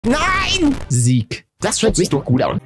Nein! Sieg. Das hört sich doch gut an.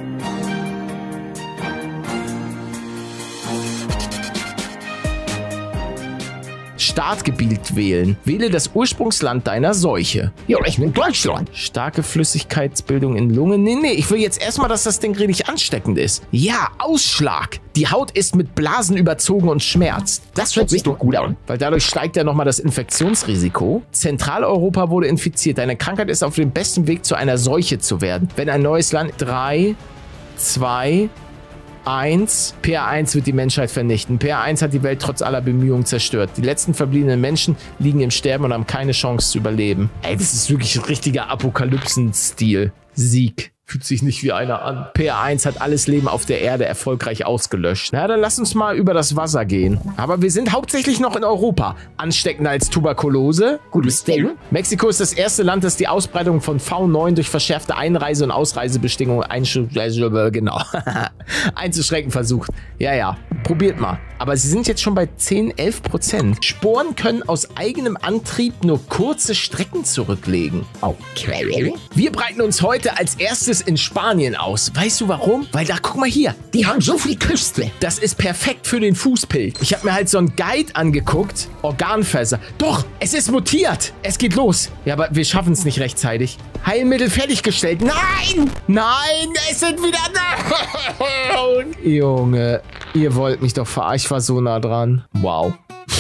Startgebiet wählen. Wähle das Ursprungsland deiner Seuche. Ja, ich nehme Deutschland. Starke Flüssigkeitsbildung in Lungen. Nee, ich will jetzt erstmal, dass das Ding richtig ansteckend ist. Ja, Ausschlag. Die Haut ist mit Blasen überzogen und schmerzt. Das hört sich doch gut an. Weil dadurch steigt ja nochmal das Infektionsrisiko. Zentraleuropa wurde infiziert. Deine Krankheit ist auf dem besten Weg, zu einer Seuche zu werden. Wenn ein neues Land... 3, 2... 1. PA1 wird die Menschheit vernichten. PA1 hat die Welt trotz aller Bemühungen zerstört. Die letzten verbliebenen Menschen liegen im Sterben und haben keine Chance zu überleben. Ey, das ist wirklich ein richtiger Apokalypsen-Stil. Sieg. Fühlt sich nicht wie einer an. PA1 hat alles Leben auf der Erde erfolgreich ausgelöscht. Na, dann lass uns mal über das Wasser gehen. Aber wir sind hauptsächlich noch in Europa. Ansteckender als Tuberkulose. Gutes Ding. Mexiko ist das erste Land, das die Ausbreitung von V9 durch verschärfte Einreise- und Ausreisebestimmungen einzuschränken versucht. Ja. Probiert mal. Aber sie sind jetzt schon bei 10-11%. Sporen können aus eigenem Antrieb nur kurze Strecken zurücklegen. Okay. Wir breiten uns heute als erstes in Spanien aus. Weißt du warum? Weil da, guck mal hier, die haben so viel Küste. Das ist perfekt für den Fußpilz. Ich habe mir halt so einen Guide angeguckt. Organfässer. Doch, es ist mutiert. Es geht los. Ja, aber wir schaffen es nicht rechtzeitig. Heilmittel fertiggestellt. Nein! Nein, es sind wieder... Nein! Junge, ihr wollt mich doch verarschen. Ich war so nah dran. Wow.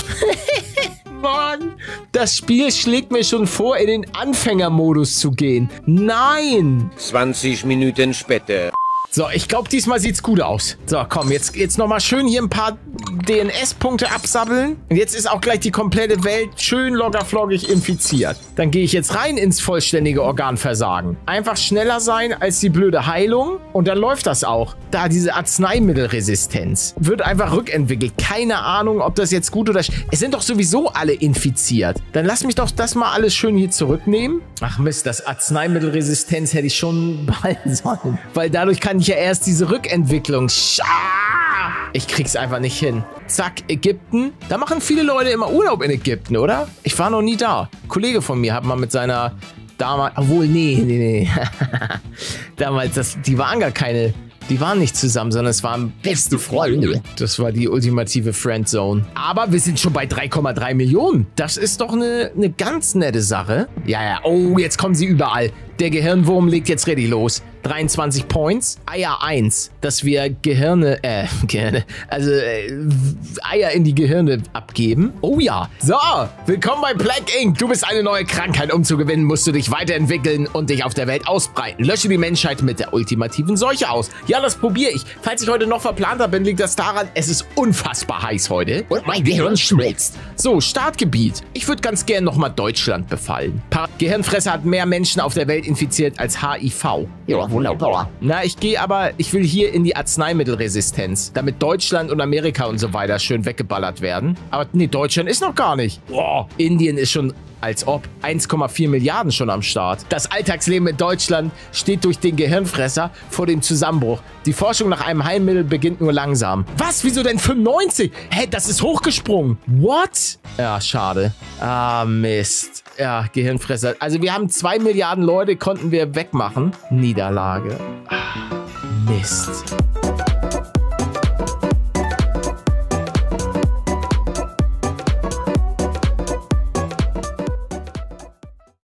Mann, das Spiel schlägt mir schon vor, in den Anfängermodus zu gehen. Nein! 20 Minuten später. So, ich glaube, diesmal sieht's gut aus. So, komm, jetzt nochmal schön hier ein paar DNS-Punkte absabbeln. Und jetzt ist auch gleich die komplette Welt schön loggerfloggig infiziert. Dann gehe ich jetzt rein ins vollständige Organversagen. Einfach schneller sein als die blöde Heilung. Und dann läuft das auch. Da, diese Arzneimittelresistenz wird einfach rückentwickelt. Keine Ahnung, ob das jetzt gut oder... Es sind doch sowieso alle infiziert. Dann lass mich doch das mal alles schön hier zurücknehmen. Ach Mist, das Arzneimittelresistenz hätte ich schon behalten sollen. Weil dadurch kann ich ja erst diese Rückentwicklung. Ich krieg's einfach nicht hin. Zack, Ägypten. Da machen viele Leute immer Urlaub in Ägypten, oder? Ich war noch nie da. Ein Kollege von mir hat mal mit seiner damals... Obwohl, nee. Damals, die waren gar keine... Die waren nicht zusammen, sondern es waren beste Freunde. Das war die ultimative Friendzone. Aber wir sind schon bei 3,3 Millionen. Das ist doch eine ganz nette Sache. Ja. Oh, jetzt kommen sie überall. Der Gehirnwurm legt jetzt richtig los. 23 Points. Eier 1, dass wir Eier in die Gehirne abgeben. Oh ja. So, willkommen bei Plague Inc. Du bist eine neue Krankheit. Um zu gewinnen, musst du dich weiterentwickeln und dich auf der Welt ausbreiten. Lösche die Menschheit mit der ultimativen Seuche aus. Ja, das probiere ich. Falls ich heute noch verplanter bin, liegt das daran, es ist unfassbar heiß heute. Und mein Gehirn schmilzt. So, Startgebiet. Ich würde ganz gern nochmal Deutschland befallen. Gehirnfresser hat mehr Menschen auf der Welt infiziert als HIV. Ja, wunderbar. Na, ich will hier in die Arzneimittelresistenz, damit Deutschland und Amerika und so weiter schön weggeballert werden. Aber nee, Deutschland ist noch gar nicht. Boah, Indien ist schon... Als ob 1,4 Milliarden schon am Start. Das Alltagsleben in Deutschland steht durch den Gehirnfresser vor dem Zusammenbruch. Die Forschung nach einem Heilmittel beginnt nur langsam. Was? Wieso denn 95? Hä, das ist hochgesprungen. What? Ja, schade. Ah, Mist. Ja, Gehirnfresser. Also wir haben 2 Milliarden Leute, konnten wir wegmachen. Niederlage. Ah, Mist.